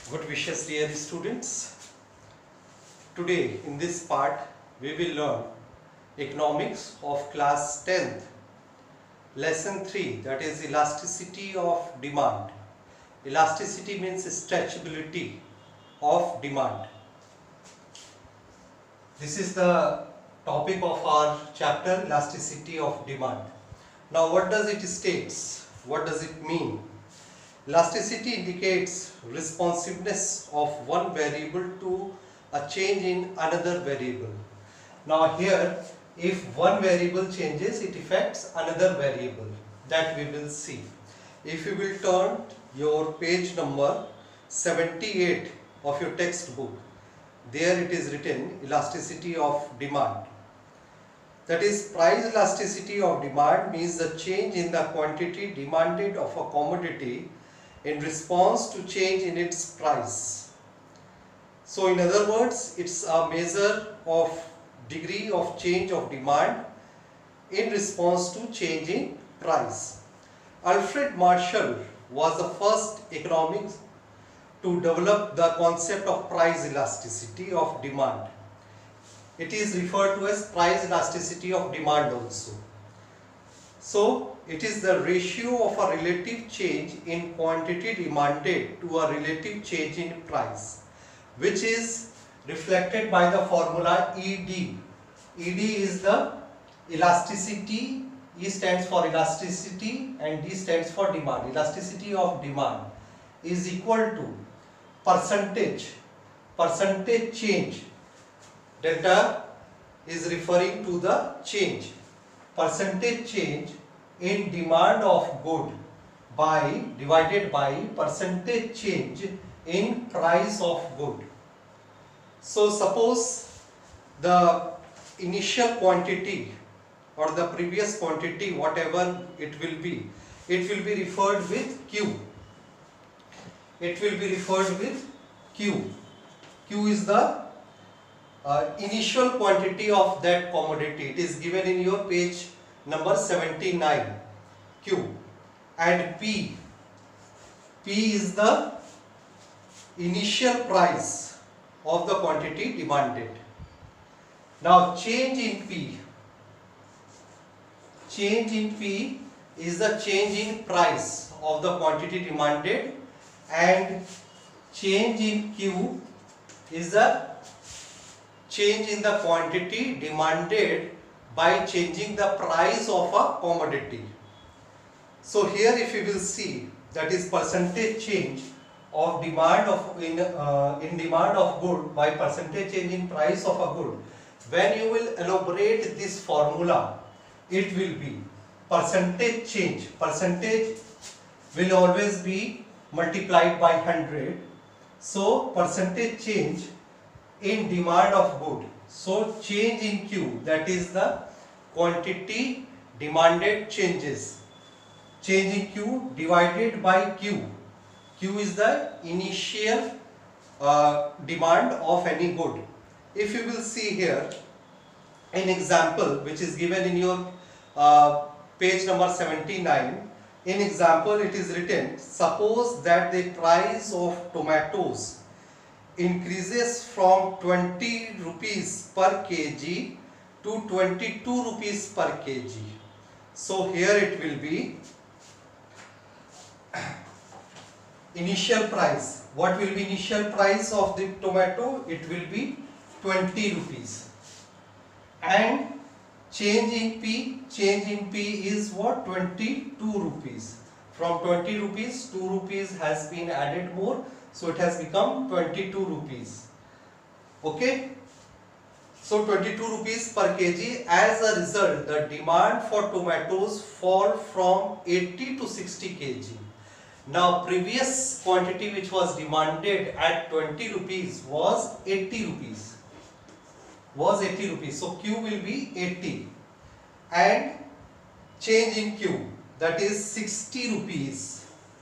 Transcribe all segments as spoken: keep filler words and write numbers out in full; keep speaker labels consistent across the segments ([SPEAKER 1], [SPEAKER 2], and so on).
[SPEAKER 1] Good wishes, dear students. Today in this part we will learn economics of class tenth, lesson three, that is elasticity of demand. Elasticity means stretchability of demand. This is the topic of our chapter, elasticity of demand. Now what does it states? What does it mean? Elasticity indicates responsiveness of one variable to a change in another variable. Now here, if one variable changes, it affects another variable. That we will see. If you will turn your page number seventy-eight of your textbook, there it is written elasticity of demand. That is, price elasticity of demand means the change in the quantity demanded of a commodity in response to change in its price. So in other words, it's a measure of degree of change of demand in response to change in price. Alfred Marshall was the first economist to develop the concept of price elasticity of demand. It is referred to as price elasticity of demand also. So it is the ratio of a relative change in quantity demanded to a relative change in price, which is reflected by the formula E D. E D is the elasticity. E stands for elasticity and D stands for demand. Elasticity of demand is equal to percentage, percentage change. Delta is referring to the change, percentage change in demand of good by divided by percentage change in price of good. So suppose the initial quantity or the previous quantity, whatever it will be, it will be referred with Q. It will be referred with Q. Q is the uh, initial quantity of that commodity. It is given in your page number seventy-nine. Q. And P. P is the initial price of the quantity demanded. Now change in P. Change in P is the change in price of the quantity demanded, and change in Q is the change in the quantity demanded by changing the price of a commodity. So here if you will see, that is percentage change of demand of in, uh, in demand of good by percentage change in price of a good. When you will elaborate this formula, it will be percentage change. Percentage will always be multiplied by one hundred. So percentage change in demand of good. So change in Q, that is the quantity demanded changes. Change in Q divided by Q. Q is the initial uh, demand of any good. If you will see here an example which is given in your uh, page number seventy-nine. In example it is written, suppose that the price of tomatoes increases from twenty rupees per kg to twenty-two rupees per kg. So here it will be initial price. What will be initial price of the tomato? It will be twenty rupees. And change in P, change in P is what? twenty-two rupees. From twenty rupees, two rupees has been added more. So it has become twenty-two rupees. Okay. So twenty-two rupees per kg. As a result, the demand for tomatoes fall from eighty to sixty kg. Now previous quantity which was demanded at twenty rupees was eighty rupees. Was eighty rupees. So Q will be eighty. And change in Q, that is sixty rupees.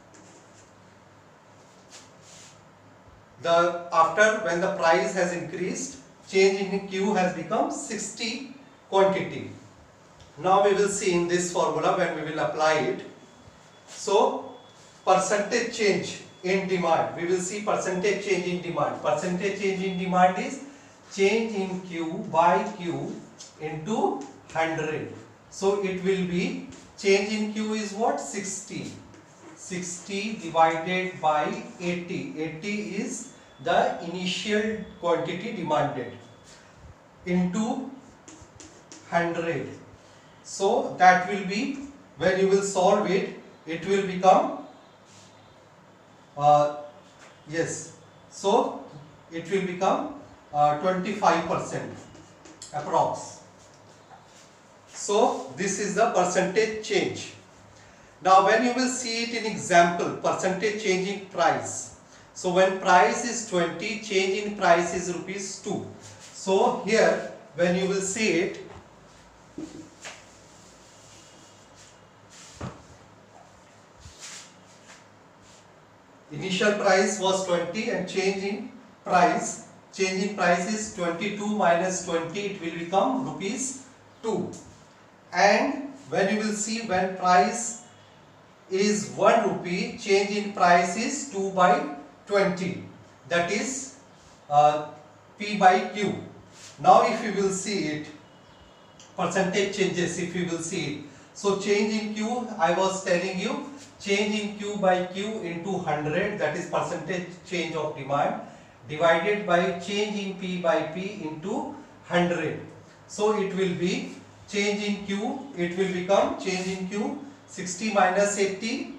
[SPEAKER 1] The after when the price has increased, change in Q has become sixty quantity. Now we will see in this formula when we will apply it. So percentage change in demand. We will see percentage change in demand. Percentage change in demand is change in Q by Q into one hundred. So it will be change in Q is what? sixty. sixty divided by eighty. eighty is the initial quantity demanded into one hundred. So that will be, when you will solve it, it will become uh, yes, so it will become uh, twenty-five percent approx. So this is the percentage change. Now when you will see it in example, percentage change in price. So when price is twenty, change in price is rupees two. So here when you will see it, initial price was twenty and change in price, change in price is twenty-two minus twenty, it will become rupees two. And when you will see, when price is one rupee, change in price is two by twenty, that is uh, P by Q. Now if you will see it, percentage changes, if you will see it, so change in Q, I was telling you, change in Q by Q into one hundred, that is percentage change of demand, divided by change in P by P into one hundred. So it will be change in Q, it will become change in Q, sixty minus eighty,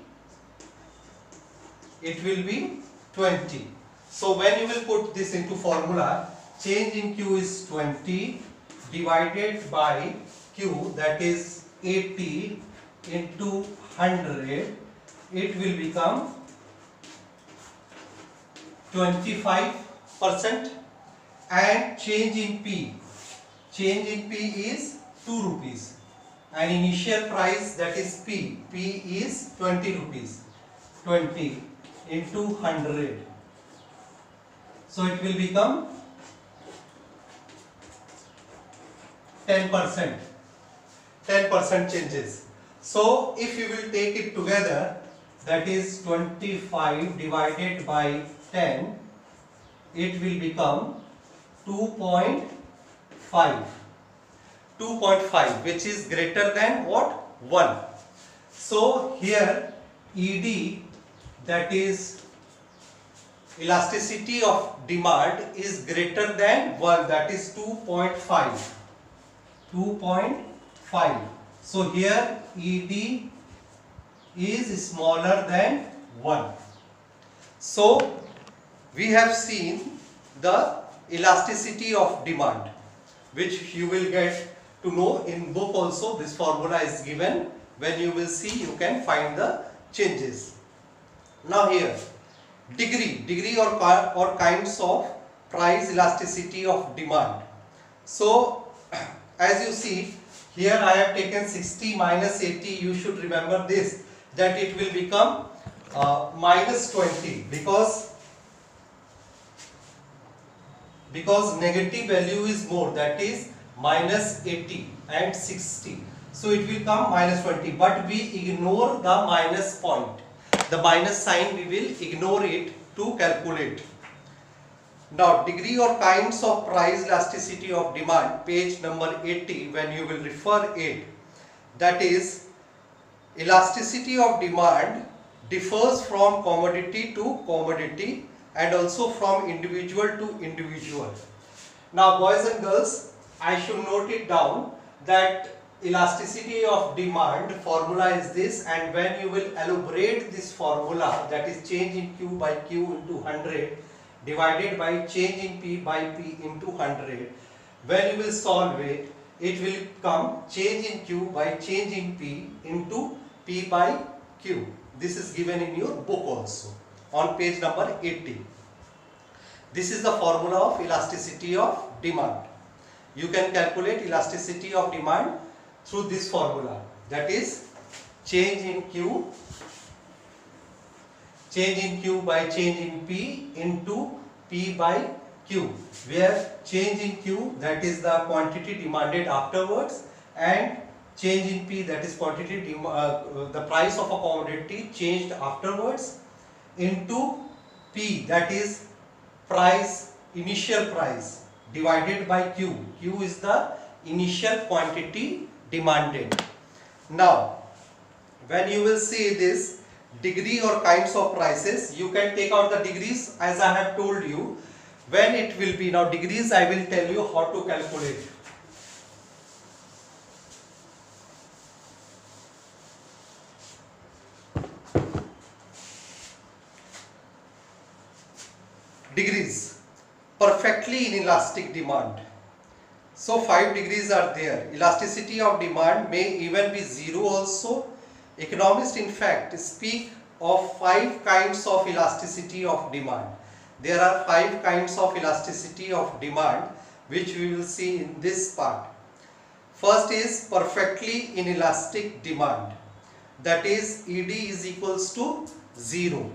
[SPEAKER 1] it will be twenty. So when you will put this into formula, change in Q is twenty divided by Q, that is eighty into one hundred, it will become twenty-five percent. And change in P, change in P is two rupees, and initial price, that is P, P is twenty rupees, twenty into one hundred, so it will become ten percent, ten percent changes. So if you will take it together, that is twenty-five divided by ten, it will become two point five. two point five, which is greater than what? one. So here E D, that is elasticity of demand, is greater than one, that is two point five. two point five. So here E D is smaller than one. So we have seen the elasticity of demand, which you will get to know in book also. This formula is given. When you will see, you can find the changes. Now here, degree, degree or, or kinds of price elasticity of demand. So as you see, here I have taken sixty minus eighty. You should remember this, that it will become uh, minus twenty, because because negative value is more, that is minus eighty and sixty. So it will come minus twenty, but we ignore the minus point. The minus sign, we will ignore it to calculate. Now degree or kinds of price elasticity of demand, page number eighty, when you will refer it, that is elasticity of demand differs from commodity to commodity and also from individual to individual. Now boys and girls, I should note it down that elasticity of demand formula is this, and when you will elaborate this formula, that is change in Q by Q into one hundred divided by change in P by P into one hundred, when you will solve it, it will come change in Q by change in P into P by Q. This is given in your book also on page number eighty. This is the formula of elasticity of demand. You can calculate elasticity of demand through this formula, that is change in Q, change in Q by change in P into P by Q, where change in Q, that is the quantity demanded afterwards, and change in P, that is quantity uh, the price of a commodity changed afterwards, into P, that is price, initial price, divided by Q. Q is the initial quantity demanded. Now, when you will see this degree or kinds of prices, you can take out the degrees as I have told you. When it will be, now degrees I will tell you how to calculate. Degrees, perfectly inelastic demand. So five degrees are there. Elasticity of demand may even be zero also. Economists in fact speak of five kinds of elasticity of demand. There are five kinds of elasticity of demand which we will see in this part. First is perfectly inelastic demand, that is E D is equals to zero.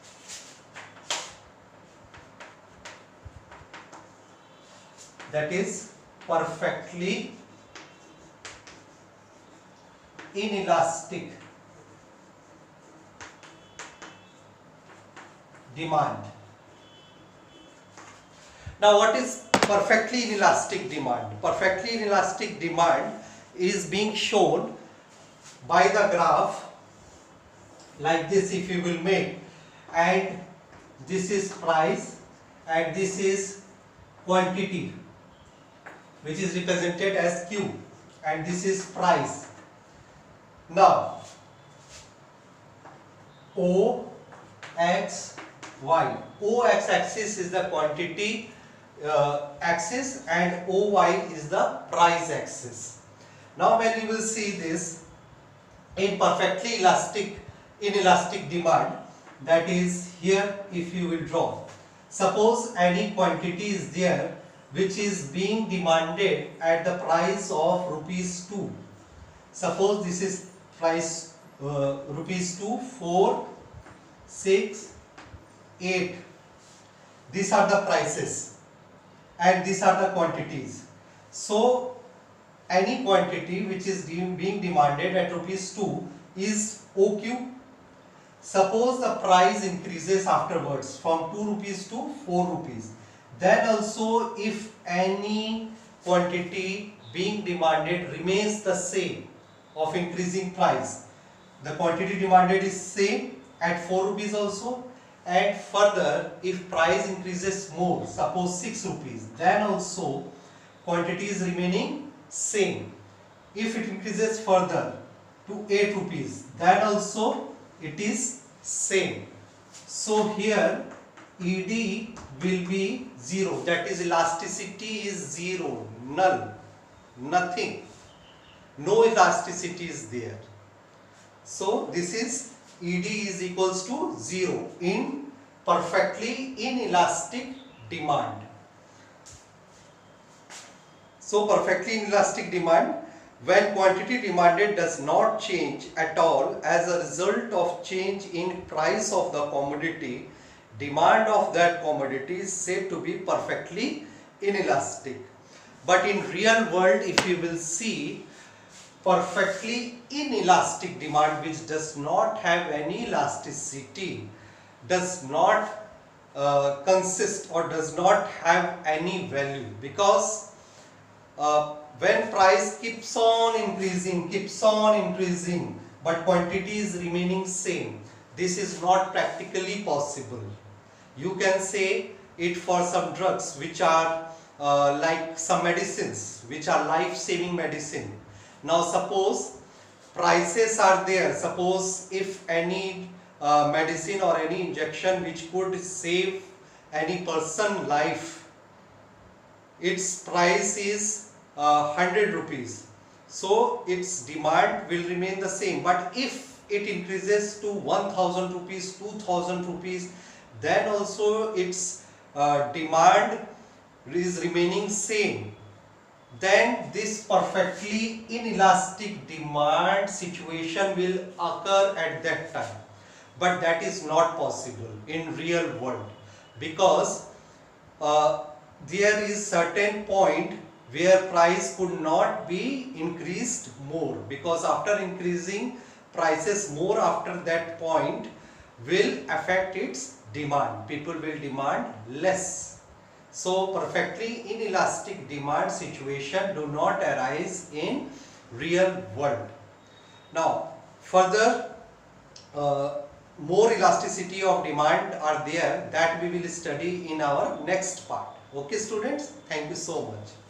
[SPEAKER 1] That is perfectly inelastic demand. Now what is perfectly inelastic demand? Perfectly inelastic demand is being shown by the graph like this, if you will make, and this is price and this is quantity, which is represented as Q, and this is price. Now O X Y, O X axis is the quantity uh, axis and O Y is the price axis. Now when you will see this in perfectly elastic inelastic demand, that is here, if you will draw, suppose any quantity is there which is being demanded at the price of rupees two. Suppose this is price uh, rupees two, four, six, eight. These are the prices and these are the quantities. So any quantity which is being demanded at rupees two is O Q. Suppose the price increases afterwards from two rupees to four rupees. Then also if any quantity being demanded remains the same of increasing price, the quantity demanded is same at four rupees also, and further if price increases more, suppose six rupees, then also quantity is remaining same. If it increases further to eight rupees, then also it is same. So here E D will be zero, that is elasticity is zero, null, nothing, no elasticity is there. So this is E D is equals to zero in perfectly inelastic demand. So perfectly inelastic demand, when quantity demanded does not change at all as a result of change in price of the commodity, demand of that commodity is said to be perfectly inelastic. But in real world, if you will see, perfectly inelastic demand which does not have any elasticity, does not uh, consist or does not have any value, because uh, when price keeps on increasing, keeps on increasing, but quantity is remaining same, this is not practically possible. You can say it for some drugs which are uh, like some medicines which are life-saving medicine. Now suppose prices are there, suppose if any uh, medicine or any injection which could save any person life, its price is uh, one hundred rupees, so its demand will remain the same. But if it increases to one thousand rupees, two thousand rupees, then also its uh, demand is remaining same. Then this perfectly inelastic demand situation will occur at that time. But that is not possible in real world, because uh, there is certain point where price could not be increased more, because after increasing prices more after that point, will affect its demand. People will demand less. So perfectly inelastic demand situation do not arise in real world. Now further uh, more elasticity of demand are there, that we will study in our next part. Okay students, thank you so much.